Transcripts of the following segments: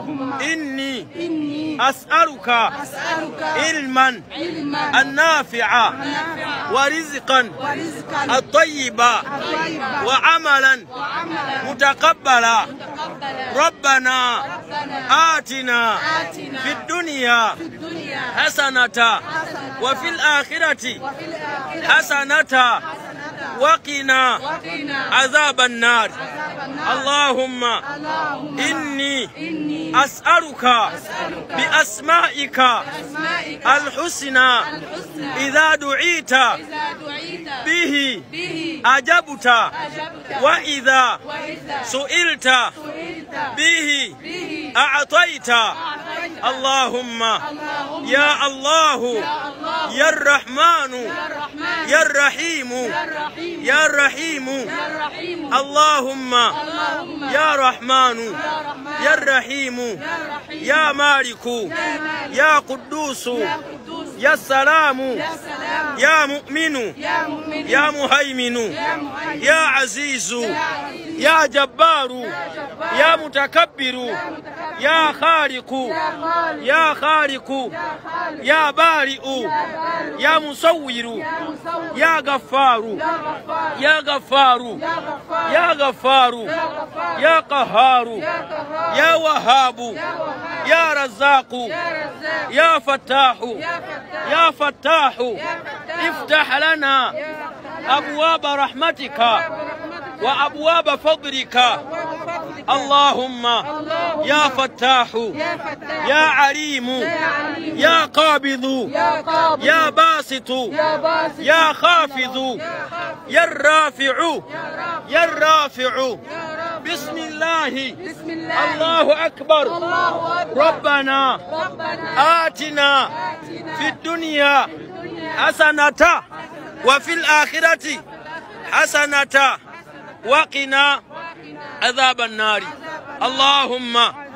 إني أسألك علما النافع ورزقا الطيبا وعملا متقبلا. ربنا آتنا في الدنيا حسنة وفي الآخرة حسنة وقنا عذاب النار. اللهم إني أسألك بأسمائك الحسنى إذا دعيت به أجبت، وإذا سئلت به أعطيت. اللهم يا الله يا الرحمن يا الرحيم يا الرحيم. اللهم يا رحمن يا الرحيم يا مالك يا قدوس يا السلام يا مؤمن يا مهيمن يا عزيز يا جبار يا متكبر يا خالق يا خالق يا بارئ يا مصور يا غفار يا غفار يا غفار يا قهار يا وهاب يا رزاق يا فتاح يا فتاح. افتح لنا أبواب رحمتك وأبواب فضلك. اللهم يا فتاح يا عليم يا قابض يا باسط يا خافض يا الرافع يا الرافع. بسم الله الله أكبر. ربنا آتنا في الدنيا حسنة وفي الآخرة حسنة وقنا عذاب النار. اللهم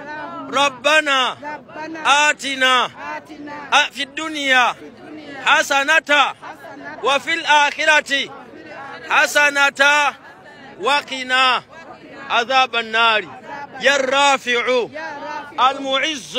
ربنا آتنا في الدنيا حسنة وفي الآخرة حسنة وقنا عذاب النار. يا الرافع المعز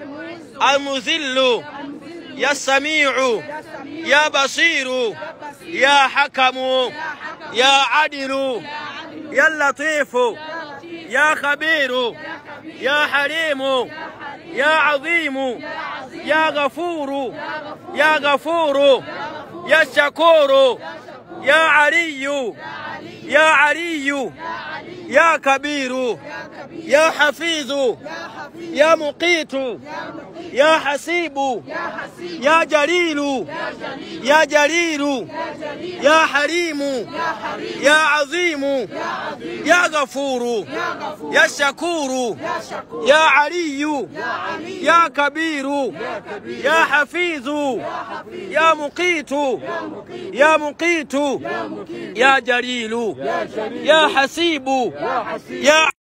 المذل يا السميع يا بصير يا حكم يا عدل يا اللطيف يا خبير يا حليم يا عظيم يا غفور يا غفور يا شكور يا علي يا علي يا كبير يا حفيظ يا مقيت يا حسيب يا جليل يا جليل يا حليم يا عظيم يا غفور يا شكور يا علي يا كبير يا حفيظ يا مقيت يا مقيت يا جليل يا حسيب يا